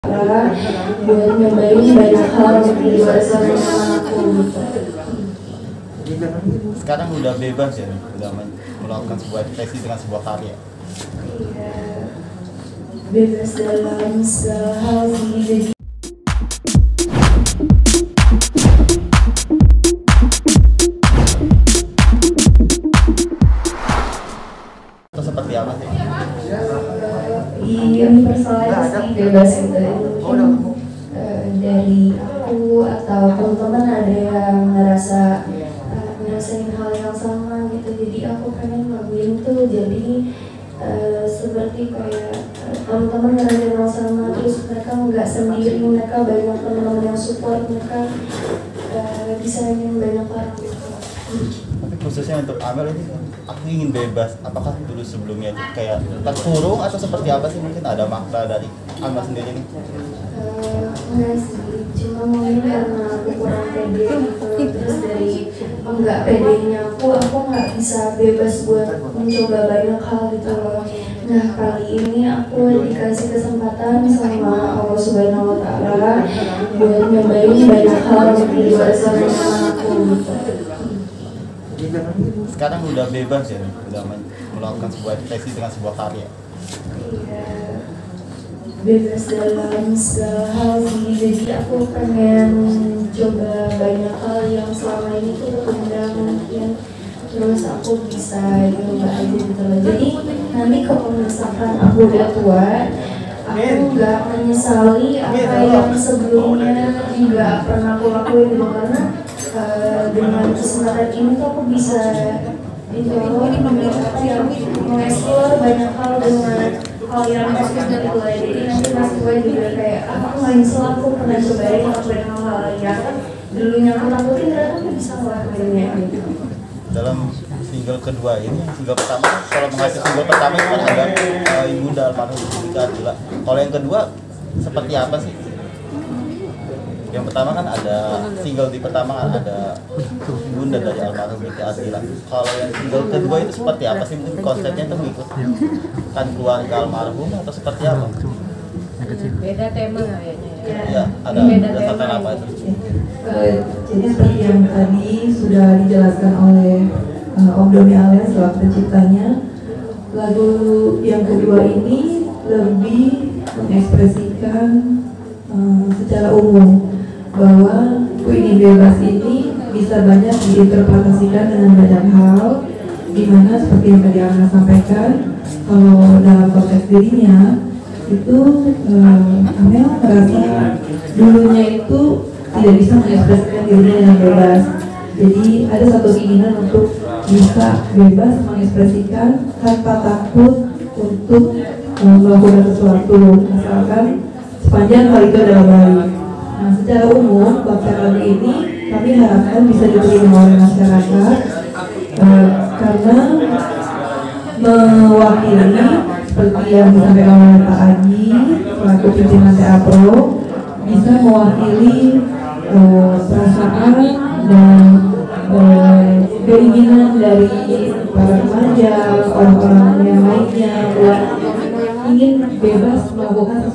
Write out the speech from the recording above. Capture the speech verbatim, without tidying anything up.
buat nyobain banyak hal di luar zona nyaman aku gitu. Sekarang udah bebas ya, udah melakukan sebuah ekspresi dengan sebuah karya. Iya, bebas dalam segala hal sih. Jadi Atau seperti apa sih? Iya, universal sih bebas itu. Mungkin uh, dari aku atau teman-teman ada yang ngerasa uh, ngerasain hal yang sama gitu. Jadi aku pengen ngelakuin tuh jadi uh, seperti kayak uh, teman-teman ngerasain hal sama, terus mereka nggak sendiri, mereka banyak teman-teman yang support, mereka uh, bisa ingin banyak orang gitu. Tapi khususnya untuk Amel ini, aku ingin bebas. Apakah dulu sebelumnya itu kayak terkurung atau seperti apa sih? Mungkin ada makna dari Amel sendiri nih? Uh, enggak sih, cuma mungkin karena aku kurang pede gitu. Terus dari enggak pedenya aku, aku nggak bisa bebas buat mencoba banyak hal gitu loh. Nah kali ini aku dikasih kesempatan sama Allah Subhanahu Wa Taala buat nyobain banyak hal di luar zona nyaman aku gitu. Sekarang udah bebas ya, udah melakukan sebuah ekspresi dengan sebuah karya. Iya, bebas dalam segala hal sih. Jadi aku pengen coba banyak hal yang selama ini tuh tertunda mungkin. Terus aku bisa coba aja gitu loh. Jadi nanti kalau misalkan aku udah tua, aku nggak menyesali apa yang sebelumnya nggak pernah aku lakuin gitu. Karena uh, dengan kesempatan ini tuh aku bisa itu mengeksplor banyak hal dengan hal yang positif gitu lah. Jadi nanti pas gue juga kayak ah, aku nggak nyesel, aku pernah cobain ngelakuin hal-hal yang dulunya aku takutin, ternyata aku bisa ngelakuinnya gitu. Dalam single kedua ini, single pertama, kalau mengacu single pertama itu kan ada uh, Ibunda almarhum Siti Adila. Kalau yang kedua seperti apa sih? Yang pertama kan ada single di pertama kan ada Ibunda dari almarhum Siti Adila. Kalau yang single kedua itu seperti apa sih? Mungkin konsepnya itu mengikutkan keluarga almarhum atau seperti apa? Beda tema kayaknya ya. Ya, ada berdasarkan apa itu? Uh, jadi seperti yang tadi sudah dijelaskan oleh uh, Om Doni Alias selaku penciptanya, lagu yang kedua ini lebih mengekspresikan uh, secara umum bahwa Ku Ingin Bebas ini bisa banyak diinterpretasikan dengan banyak hal, dimana seperti yang tadi Ana sampaikan, kalau dalam konteks dirinya itu uh, Amel merasa dulunya itu tidak bisa mengekspresikan dirinya dengan bebas. Jadi ada satu keinginan untuk bisa bebas mengekspresikan tanpa takut untuk uh, melakukan sesuatu, asalkan sepanjang hal itu adalah baik. Nah, secara umum konsep lagu ini kami harapkan bisa diterima oleh masyarakat uh, karena mewakili seperti yang disampaikan oleh Pak Aji selaku pimpinan T A Pro, bisa mewakili Uh, perasaan dan uh, keinginan dari para remaja, orang-orang yang lainnya buat ingin bebas melakukan